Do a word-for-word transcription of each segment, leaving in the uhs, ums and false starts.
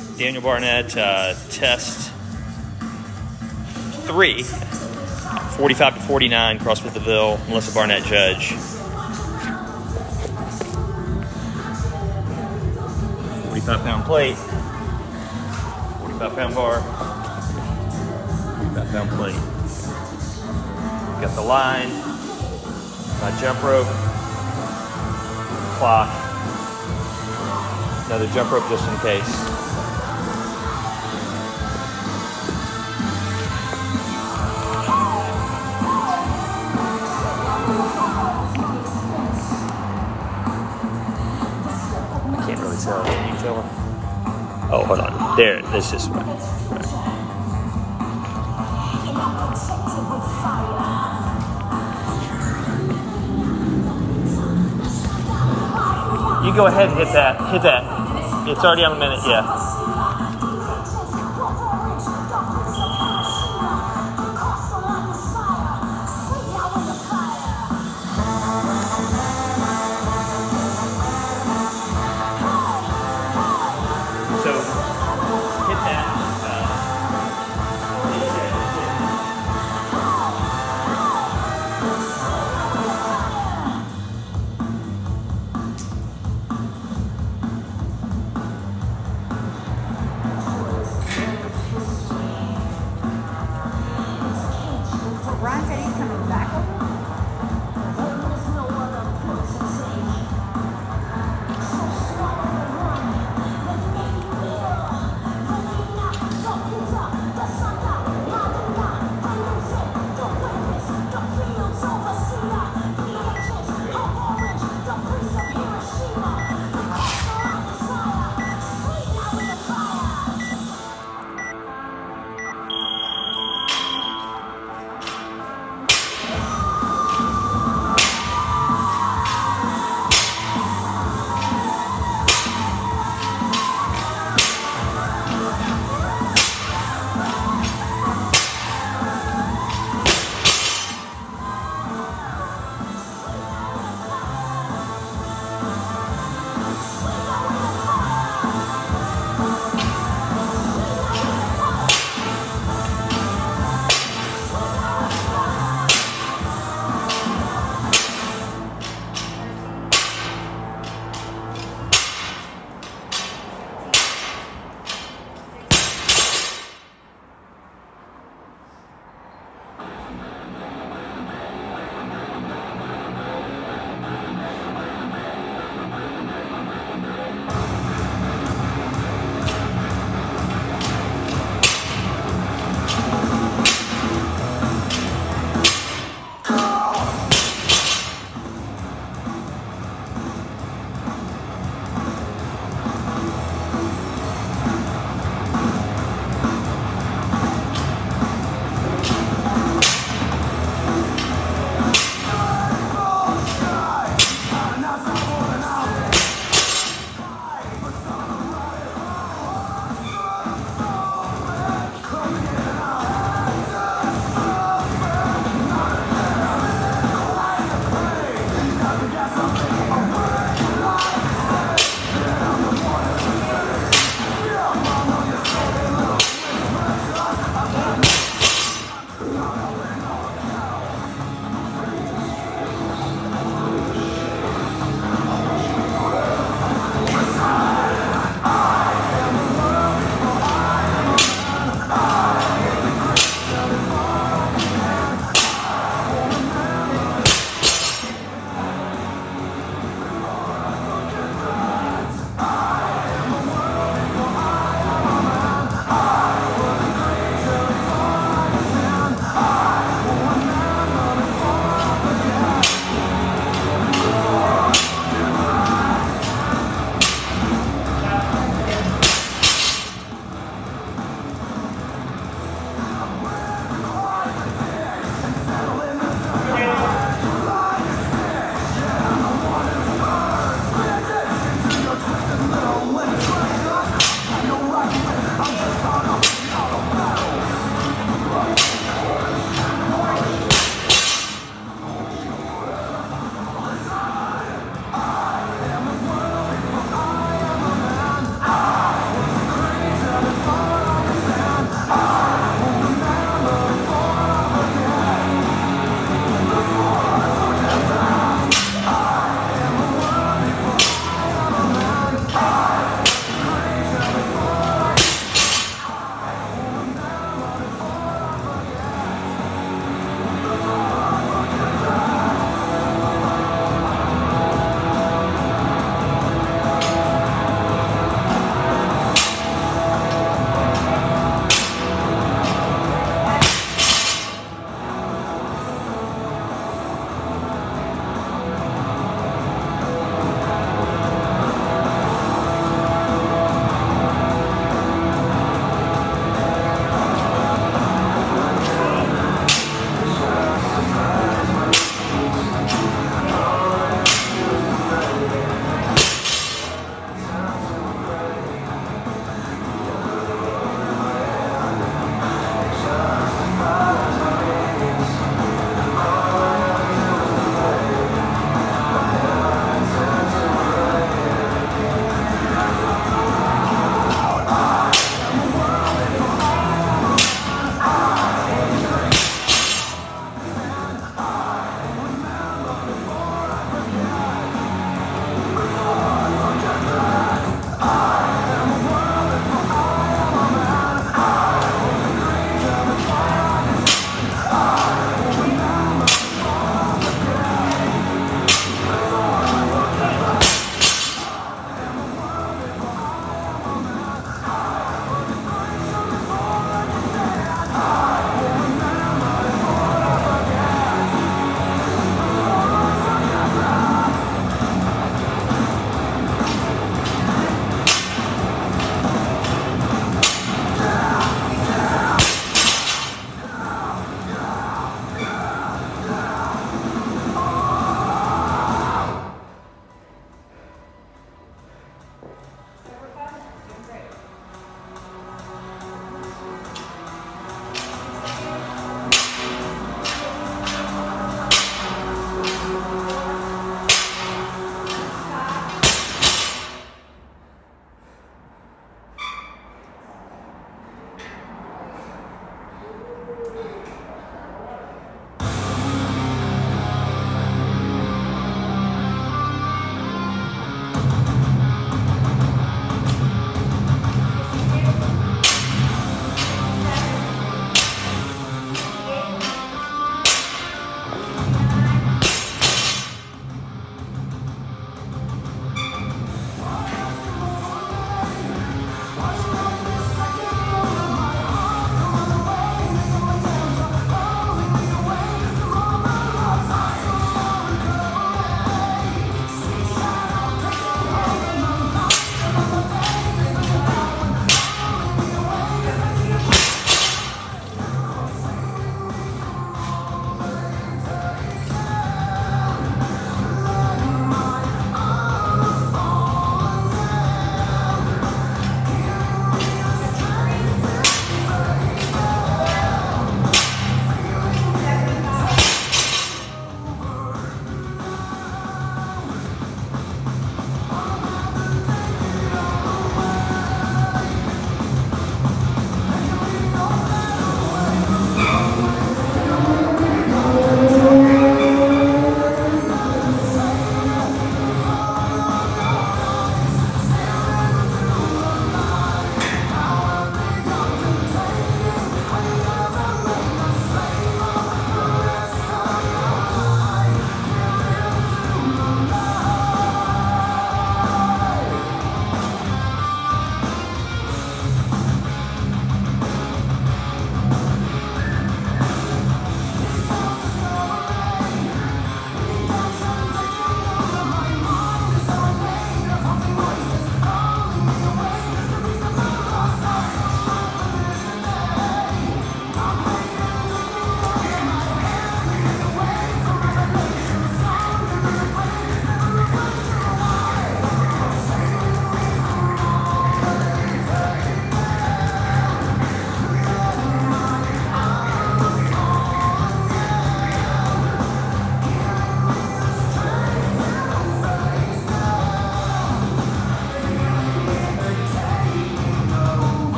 Daniel Barnett, uh, test three, forty-five to forty-nine, CrossFit Deville, Melissa Barnett judge. forty-five pound plate, forty-five pound bar, forty-five pound plate. Got the line, my jump rope, clock, another jump rope just in case. Can't really tell. Can you tell? Oh, hold on. There, this is right. right. You go ahead and hit that. Hit that. It's already on a minute. Yeah.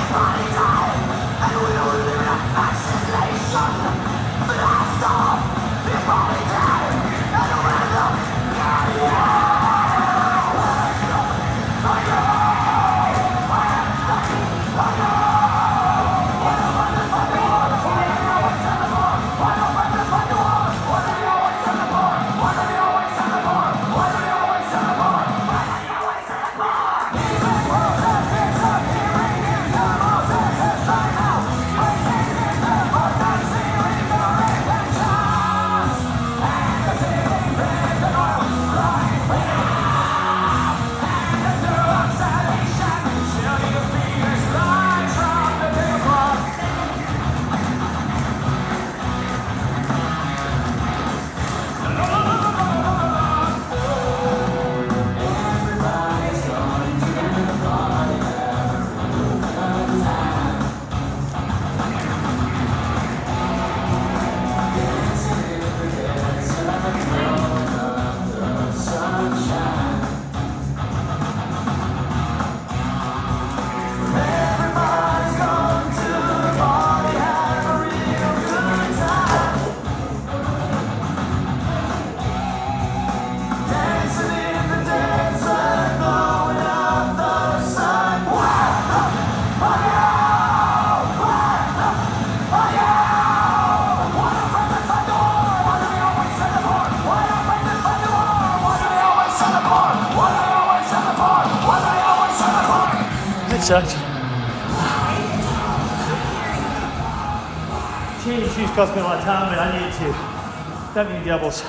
It sucked. Changing shoes cost me a lot of time, and I needed to. That many doubles.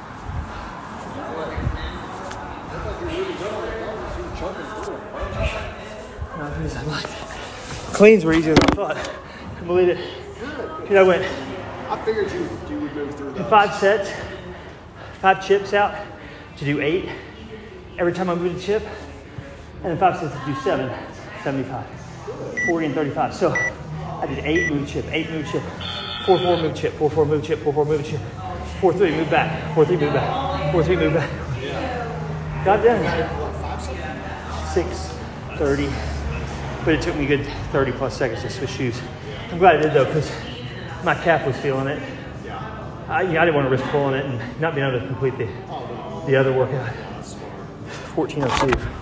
No, it was like cleans were easier than I thought. I couldn't believe it. Dude, I went. I figured you, you would move through those. Five sets, five chips out to do eight. Every time I moved a chip, and then five sets to do seven, seventy-five, forty and thirty-five. So I did eight move chip, eight move chip, four, four move chip, four, four move chip, four, four move chip, four, three move back, four, three move back, four, three move back. Got done. Six, thirty, but it took me a good thirty plus seconds to switch shoes. I'm glad I did though, because my calf was feeling it. I, yeah, I didn't want to risk pulling it and not being able to complete the, the other workout. fourteen oh two.